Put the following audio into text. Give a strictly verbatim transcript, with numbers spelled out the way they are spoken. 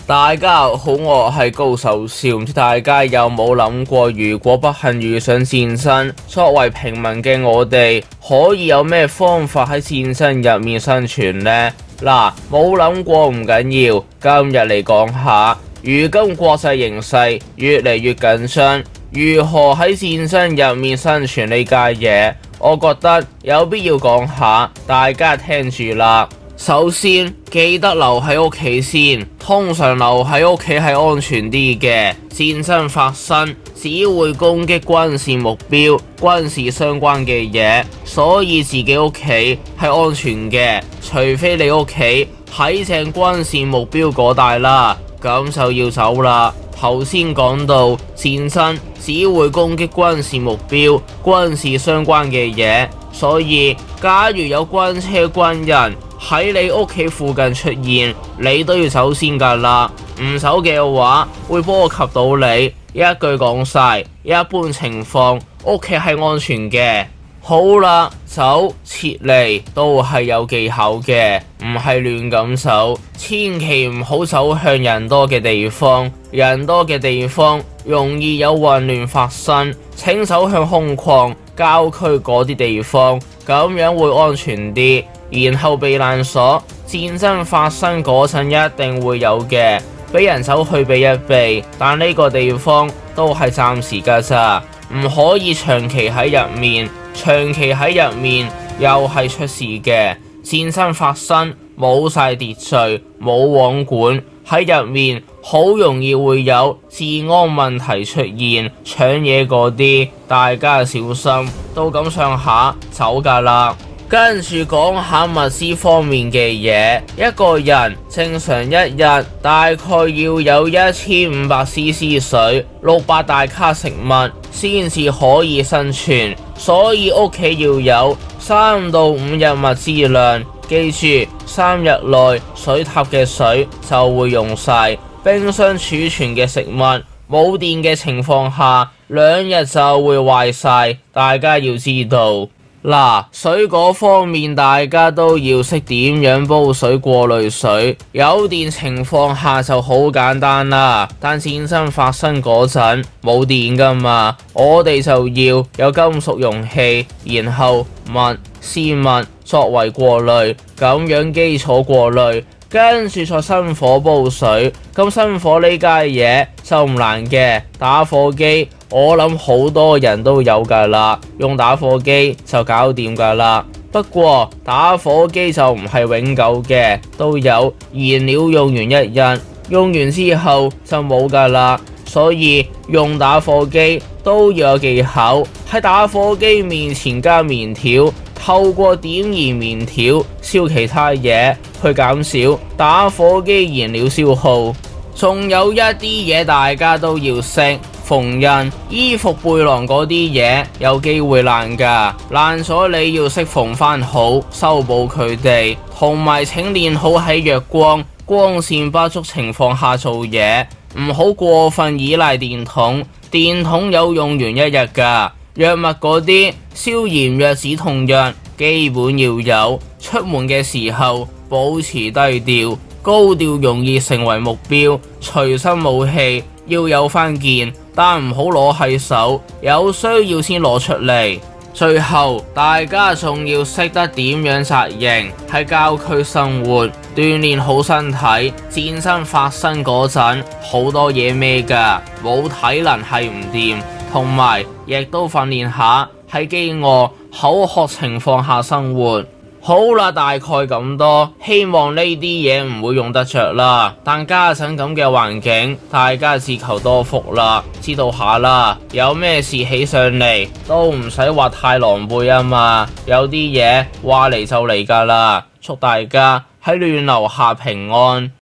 大家好，我係高手少，唔知大家有冇諗過，如果不幸遇上戰爭，作為平民嘅我哋，可以有咩方法喺戰爭入面生存呢？嗱，冇諗過唔緊要，今日嚟講下，如今國際形勢越嚟越緊張，如何喺戰爭入面生存呢家嘢，我覺得有必要講下，大家聽住啦。首先記得留喺屋企先，通常留喺屋企係安全啲嘅。戰爭發生只會攻擊軍事目標、軍事相關嘅嘢，所以自己屋企係安全嘅，除非你屋企喺正軍事目標嗰帶啦，咁就要走啦。頭先講到戰爭只會攻擊軍事目標、軍事相關嘅嘢，所以假如有軍車、軍人喺你屋企附近出現，你都要走先噶啦。唔走嘅話，會波及到你。一句講晒，一般情況屋企係安全嘅。好啦，走撤離都係有技巧嘅，唔係亂咁走，千祈唔好走向人多嘅地方。人多嘅地方容易有混亂發生，請走向空曠、郊區嗰啲地方，咁樣會安全啲。然後避難所，戰爭發生嗰陣一定會有嘅，俾人走去避一避，但呢個地方都係暫時㗎咋，唔可以長期喺入面，長期喺入面又係出事嘅。戰爭發生冇晒秩序，冇網管喺入面，好容易會有治安問題出現，搶嘢嗰啲，大家小心，都咁上下走㗎啦。跟住講下物資方面嘅嘢，一個人正常一日大概要有一千五百 C C 水、六百大卡食物先至可以生存，所以屋企要有三到五日物資量。記住，三日內水塔嘅水就會用晒，冰箱儲存嘅食物冇電嘅情況下，兩日就會壞晒。大家要知道。嗱，水果方面大家都要識點樣煲水、過濾水。有電情況下就好簡單啦，但戰爭發生嗰陣冇電噶嘛，我哋就要有金屬容器，然後物、絲物作為過濾，咁樣基礎過濾，跟住再生火煲水。咁生火呢家嘢就唔難嘅，打火機我諗好多人都有㗎啦，用打火機就搞掂㗎啦。不過打火機就唔係永久嘅，都有燃料用完一日，用完之後就冇㗎啦。所以用打火機都要有技巧，喺打火機面前加棉條，透過點燃棉條燒其他嘢，去減少打火機燃料消耗。仲有一啲嘢大家都要識。縫紉衣服背囊嗰啲嘢有機會爛噶，爛咗你要識縫翻好，修補佢哋，同埋請練好喺弱光、光線不足情況下做嘢，唔好過分依賴電筒，電筒有用完一日噶。藥物嗰啲消炎藥、止痛藥基本要有，出門嘅時候保持低調，高調容易成為目標。隨身武器要有翻件，但唔好攞喺手，有需要先攞出嚟。最後大家仲要識得點樣紮營，喺郊區生活，鍛煉好身體。戰爭發生嗰陣好多嘢孭㗎，冇體能係唔掂，同埋亦都訓練下喺飢餓口渴情況下生活。好啦，大概咁多，希望呢啲嘢唔會用得着啦。但家陣咁嘅環境，大家自求多福啦。知道下啦，有咩事起上嚟都唔使話太狼狽啊嘛。有啲嘢話嚟就嚟噶啦。祝大家喺亂流下平安。